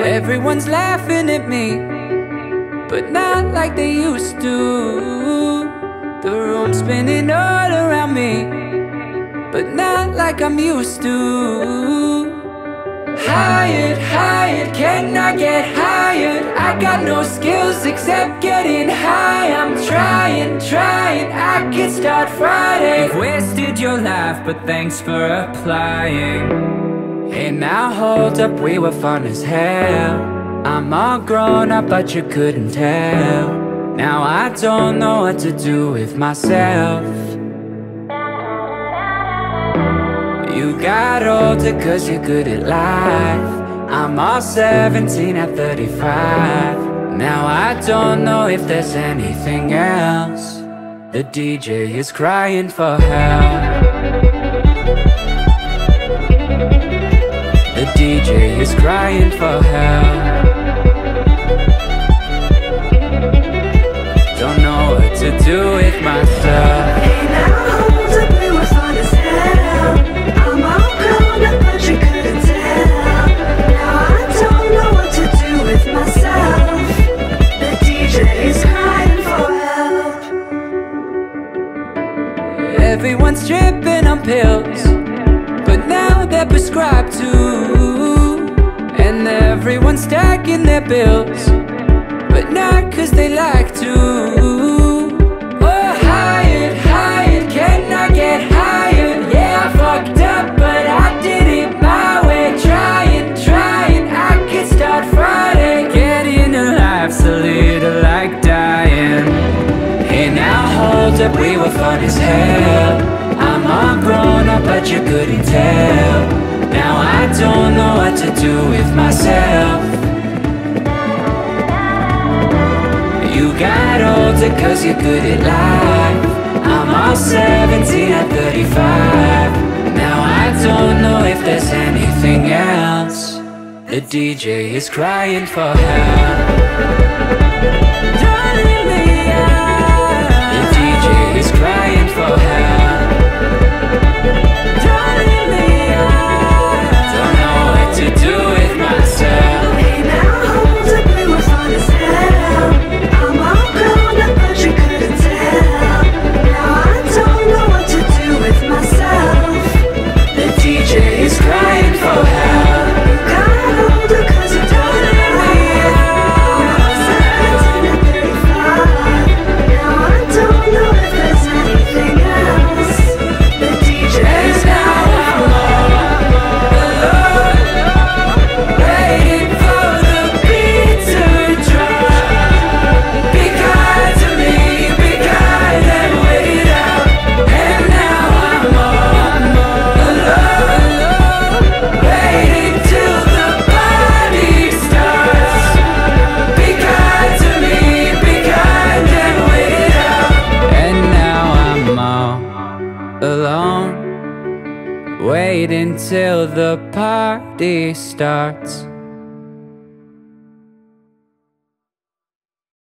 Everyone's laughing at me, but not like they used to. The room's spinning all around me, but not like I'm used to. Hired, hired, can I get hired? I got no skills except getting high. I'm trying, trying, I can start Friday. You've wasted your life, but thanks for applying. Hey now hold up, we were fun as hell. I'm all grown up, but you couldn't tell. Now I don't know what to do with myself. You got older cause you're good at life. I'm all 17 at 35. Now I don't know if there's anything else. The DJ is crying for help. The DJ is crying for help. Don't know what to do with myself. Hey now hold up, we were fun as hell. I'm all grown up but you couldn't tell. Now I don't know what to do with myself. The DJ is crying for help. Everyone's tripping on pills, but now they're prescribed to. And everyone's stacking their bills, but not cause they like to. Oh, hired, hired, can I get hired? Yeah, I fucked up, but I did it my way. Trying, trying, I can start Friday. Getting alife's a little like dying. Hey now hold up, we were fun as hell. I'm all grown up, but you couldn't tell. Now I don't know what to do with myself. You got older cause you're good at life. I'm all 17 at 35. Now I don't know if there's anything else. The DJ is crying for help. Don't leave me out. The DJ is crying for help. Don't leave me out. Don't know what to do with myself. Hey now hold up, we were fun as hell. I'm all grown up but you couldn't tell. Now I don't know what to do with myself. The DJ is crying for help. You got older cause you don't let me out. I'm 17 and 35. Now I don't know if there's anything else. The DJ is Now I'm all alone, waiting for the beat to drop. Be kind to me, be kind and wait out. And now I'm all alone, waiting till the party starts. Be kind to me, be kind and wait out. And now I'm all alone, waiting till the party starts.